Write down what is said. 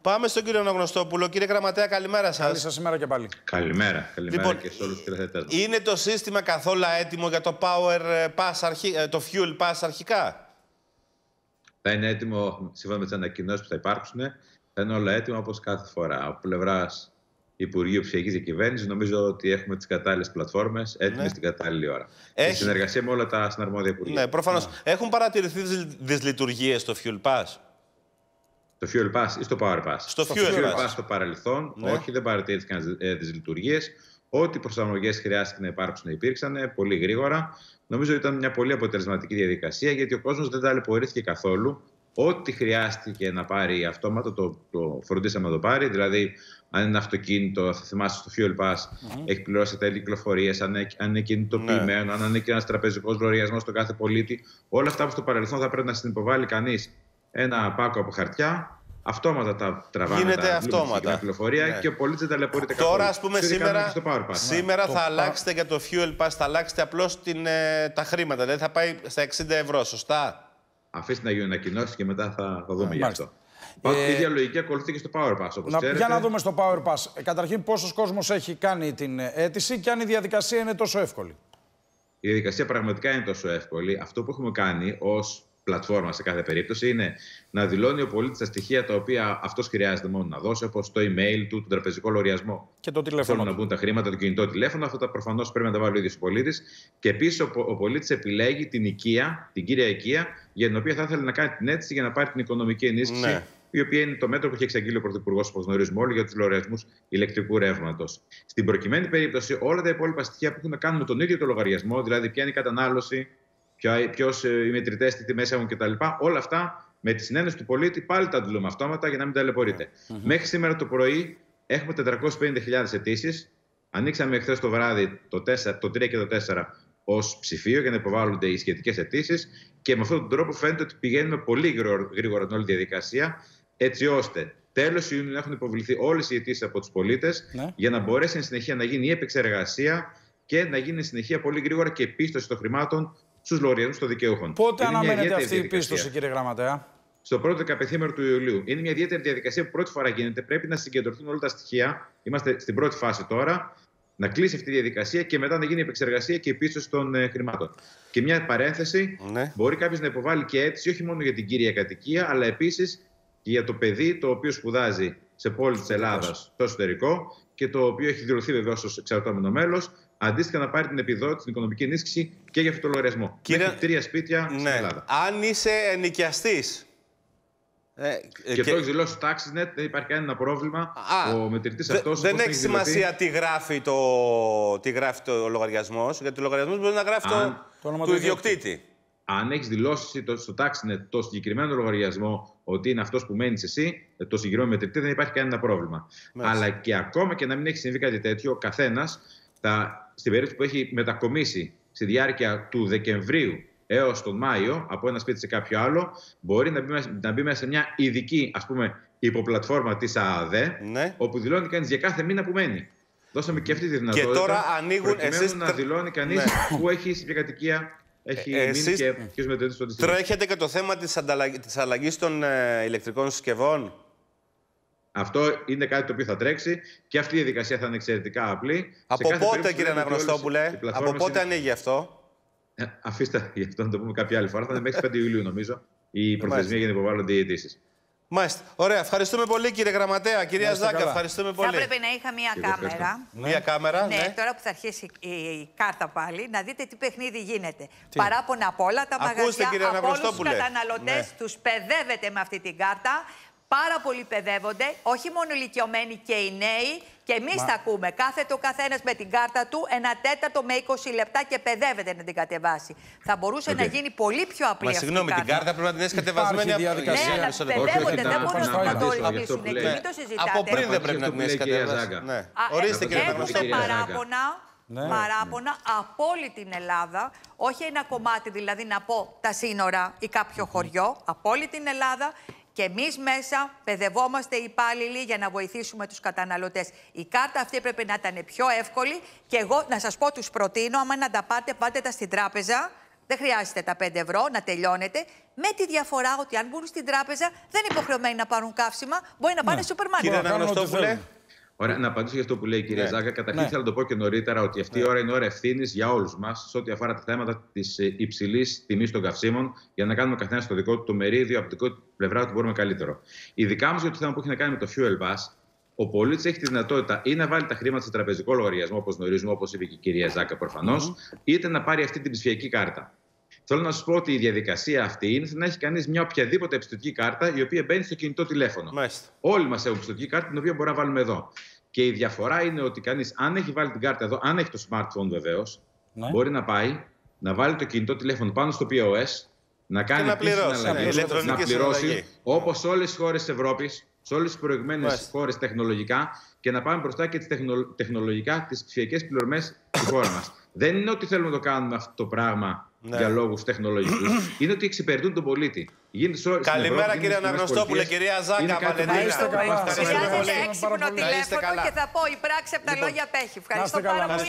Πάμε στον κύριο Αναγνωστόπουλο. Κύριε Γραμματέα, καλημέρα σας. Καλή σας ημέρα και πάλι. Καλημέρα. Καλημέρα Λοιπόν, και σε όλους τους τηλεθετές. Είναι το σύστημα καθόλου έτοιμο για το Power Pass, το Fuel Pass αρχικά? Θα είναι έτοιμο σύμφωνα με τις ανακοινώσεις που θα υπάρξουν. Θα είναι όλα έτοιμα όπως κάθε φορά. Από πλευράς Υπουργείου Ψηφιακής Διακυβέρνησης, νομίζω ότι έχουμε τις κατάλληλες πλατφόρμες έτοιμες στην κατάλληλη ώρα. Σε συνεργασία με όλα τα συναρμόδια υπουργεία. Ναι, προφανώς. Έχουν παρατηρηθεί δυσλειτουργίες στο Fuel Pass? Το Fuel Pass ή στο Power Pass? Στο Fuel Pass. Στο παρελθόν, όχι, δεν παρατηρήθηκαν δυσλειτουργίες. Ό,τι προσαρμογές χρειάστηκε να υπάρξουν υπήρξαν πολύ γρήγορα. Νομίζω ότι ήταν μια πολύ αποτελεσματική διαδικασία, γιατί ο κόσμος δεν ταλαιπωρήθηκε καθόλου. Ό,τι χρειάστηκε να πάρει αυτόματα το φροντίσαμε να το πάρει. Δηλαδή, αν είναι αυτοκίνητο, θα θυμάστε στο Fuel Pass, έχει πληρώσει τέλη κυκλοφορίας, αν είναι κινητοποιημένο, αν ανήκει ένας τραπεζικός λογαριασμός στον κάθε πολίτη. Όλα αυτά που στο παρελθόν θα πρέπει να συνυποβάλει κανείς ένα πάκο από χαρτιά. Αυτόματα τα τραβάνε. Γίνεται αυτόματα. Πληροφορία και ο πολίτης δεν ταλαιπωρείται καθόλου. Τώρα, ας πούμε, σήμερα θα αλλάξετε για το Fuel Pass, θα αλλάξετε απλώς τα χρήματα. Δηλαδή θα πάει στα 60 ευρώ, σωστά? Αφήστε να γίνουν ανακοινώσεις και μετά θα δούμε γι' αυτό. Η ίδια λογική ακολουθεί και στο Power Pass, όπως ξέρετε. Για να δούμε στο Power Pass. Καταρχήν, πόσος κόσμος έχει κάνει την αίτηση και αν η διαδικασία είναι τόσο εύκολη? Η διαδικασία πραγματικά είναι τόσο εύκολη. Αυτό που έχουμε κάνει ως πλατφόρμα σε κάθε περίπτωση είναι να δηλώνει ο πολίτης τα στοιχεία τα οποία αυτός χρειάζεται μόνο να δώσει, όπως το email του, τον τραπεζικό λογαριασμό. Και το τηλέφωνο. Θέλουν να μπουν τα χρήματα, το κινητό τηλέφωνο. Αυτά προφανώς πρέπει να τα βάλει ο ίδιος ο πολίτης. Και επίσης ο πολίτης επιλέγει την οικία, την κύρια οικία, για την οποία θα ήθελε να κάνει την αίτηση για να πάρει την οικονομική ενίσχυση. Ναι. Η οποία είναι το μέτρο που έχει εξαγγείλει ο Πρωθυπουργός, όπως γνωρίζουμε όλοι, για τους λογαριασμούς ηλεκτρικού ρεύματος. Στην προκειμένη περίπτωση, όλα τα υπόλοιπα στοιχεία που έχουν να κάνουν με τον ίδιο το λογαριασμό, δηλαδή ποια είναι η κατανάλωση, ποιος οι μετρητές, τι τιμές έχουν κτλ. Όλα αυτά με τη συνένεση του πολίτη πάλι τα αντιλούμε αυτόματα για να μην ταλαιπωρείται. Μέχρι σήμερα το πρωί έχουμε 450.000 αιτήσεις. Ανοίξαμε χθες το βράδυ το 3 και το 4 ως ψηφίο για να υποβάλλονται οι σχετικές αιτήσεις. Και με αυτόν τον τρόπο φαίνεται ότι πηγαίνουμε πολύ γρήγορα την όλη διαδικασία, έτσι ώστε τέλος Ιουνίου να έχουν υποβληθεί όλες οι αιτήσεις από τους πολίτες, για να μπορέσει εν συνεχεία να γίνει η επεξεργασία και να γίνει εν συνεχεία πολύ γρήγορα και πίστοση των χρημάτων στους λογαριασμούς των δικαιούχων. Πότε αναμένεται αυτή η πίστοση, κύριε Γραμματέα? Στο πρώτο δεκαπενθήμερο του Ιουλίου. Είναι μια ιδιαίτερη διαδικασία που πρώτη φορά γίνεται. Πρέπει να συγκεντρωθούν όλα τα στοιχεία. Είμαστε στην πρώτη φάση τώρα. Να κλείσει αυτή η διαδικασία και μετά να γίνει η επεξεργασία και η πίστοση των χρημάτων. Και μια παρένθεση, μπορεί κάποιος να υποβάλει και αίτηση όχι μόνο για την κύρια κατοικία, αλλά επίσης και για το παιδί το οποίο σπουδάζει σε πόλη της Ελλάδας στο εσωτερικό και το οποίο έχει δηλωθεί βεβαίως ως εξαρτώμενο μέλος, αντίστοιχα να πάρει την επιδότηση, την οικονομική ενίσχυση και για αυτό το λογαριασμό. Μέχρι 3 σπίτια στην Ελλάδα. Αν είσαι ενοικιαστής. Και το έχει δηλώσει το TaxNet, δεν υπάρχει κανένα πρόβλημα. Ο μετρητής αυτός. Δεν έχει σημασία τι γράφει το λογαριασμός, γιατί ο λογαριασμός μπορεί να γράφει του ιδιοκτήτη. Αν έχεις δηλώσει στο TaxNet το συγκεκριμένο λογαριασμό ότι είναι αυτός που μένεις εσύ, το συγκεκριμένο μετρητή, δεν υπάρχει κανένα πρόβλημα. Αλλά και ακόμα και να μην έχει συμβεί κάτι τέτοιο, ο καθένας, στην περίπτωση που έχει μετακομίσει στη διάρκεια του Δεκεμβρίου έως τον Μάιο από ένα σπίτι σε κάποιο άλλο, μπορεί να μπει μέσα σε μια ειδική, ας πούμε, υποπλατφόρμα της ΑΑΔΕ, όπου δηλώνει κανείς για κάθε μήνα που μένει. Δώσαμε και αυτή τη δυνατότητα. Και τώρα ανοίγουν. Εσείς να δηλώνει κανείς που έχει σε ποια κατοικία έχει μείνει και ποιος μετρητής του αντιστοιχεί. Τρέχετε και το θέμα της αλλαγής των ηλεκτρικών συσκευών. Αυτό είναι κάτι το οποίο θα τρέξει και αυτή η διαδικασία θα είναι εξαιρετικά απλή. Από πότε, κύριε Αναγνωστόπουλε, από πότε ανοίγει αυτό? Αφήστε γι' αυτό να το πούμε κάποια άλλη φορά. Θα είναι μέχρι 5 Ιουλίου, νομίζω, η προθεσμία για να υποβάλλονται οι αιτήσεις. Μάλιστα. Ωραία. Ευχαριστούμε πολύ, κύριε Γραμματέα. Κυρία Ζάκα, ευχαριστούμε πολύ. Θα έπρεπε να είχα μία κάμερα. Μία κάμερα, ναι. Τώρα που θα αρχίσει η κάρτα πάλι, να δείτε τι παιχνίδι γίνεται. Παράπονα από όλα τα μαγαζιά, από όλους τους καταναλωτές, τους παιδεύετε με αυτή την κάρτα. Πάρα πολλοί παιδεύονται, όχι μόνο οι ηλικιωμένοι και οι νέοι. Και εμείς τα ακούμε. Κάθεται ο καθένας με την κάρτα του 1/4 με 20 λεπτά και παιδεύεται να την κατεβάσει. Θα μπορούσε να γίνει πολύ πιο απλή αυτή η κάρτα. Συγγνώμη, την κάρτα πρέπει να την έχεις κατεβασμένη από την διαδικασία. Ναι, αλλά παιδεύονται, δεν μπορούν να το ρυθμίσουν. Μην το συζητάτε. Από πριν δεν πρέπει να την έχεις κατεβάσει. Ορίστε, κύριε Αναγνωστόπουλε. Έχουμε παράπονα από όλη την Ελλάδα, όχι ένα κομμάτι δηλαδή να πω τα σύνορα ή κάποιο χωριό, από όλη την Ελλάδα. Και εμείς μέσα παιδευόμαστε οι υπάλληλοι για να βοηθήσουμε τους καταναλωτές. Η κάρτα αυτή έπρεπε να ήταν πιο εύκολη και εγώ να σας πω τους προτείνω, άμα να τα πάτε, πάτε τα στην τράπεζα, Δεν χρειάζεται τα 5 ευρώ να τελειώνετε. Με τη διαφορά ότι αν μπουν στην τράπεζα δεν είναι υποχρεωμένοι να πάρουν καύσιμα, μπορεί να πάνε στο σούπερ μάρκετ. Κύριε Αναγνωστόπουλε. Ωραία, να απαντήσω για αυτό που λέει η κυρία Ζάκα. Καταρχήν, θέλω να το πω και νωρίτερα ότι αυτή η ώρα είναι ώρα ευθύνης για όλους μας σε ό,τι αφορά τα θέματα της υψηλής τιμής των καυσίμων, για να κάνουμε καθένα το δικό του το μερίδιο από την δική του πλευρά ότι μπορούμε καλύτερο. Ειδικά όμως για το θέμα που έχει να κάνει με το fuel bus, ο πολίτης έχει τη δυνατότητα ή να βάλει τα χρήματα σε τραπεζικό λογαριασμό, όπως γνωρίζουμε, όπως είπε και η κυρία Ζάκα προφανώς, είτε να πάρει αυτή την ψηφιακή κάρτα. Θέλω να σας πω ότι η διαδικασία αυτή είναι να έχει κανείς μια οποιαδήποτε πιστωτική κάρτα η οποία μπαίνει στο κινητό τηλέφωνο. Μάλιστα. Όλοι μας έχουν πιστωτική κάρτα την οποία μπορούμε να βάλουμε εδώ. Και η διαφορά είναι ότι κανείς, αν έχει βάλει την κάρτα εδώ, αν έχει το smartphone βεβαίως, μπορεί να πάει να βάλει το κινητό τηλέφωνο πάνω στο POS, να κάνει να πληρώσει όπως σε όλες τις χώρες της Ευρώπης, σε όλες τις προηγμένες χώρες τεχνολογικά και να πάμε μπροστά και τις τεχνολογικά τις ψηφιακές πληρωμές στη χώρα μας. Δεν είναι ότι θέλουμε να το κάνουμε αυτό το πράγμα για λόγους τεχνολογικούς. Είναι ότι εξυπηρετούν τον πολίτη. Καλημέρα κύριε Αναγνωστόπουλε, κυρία Ζάκα, Βαλεντίνα. Χρειάζεται έξυπνο τηλέφωνο και θα πω η πράξη από τα λόγια απέχει. Ευχαριστώ πάρα πολύ.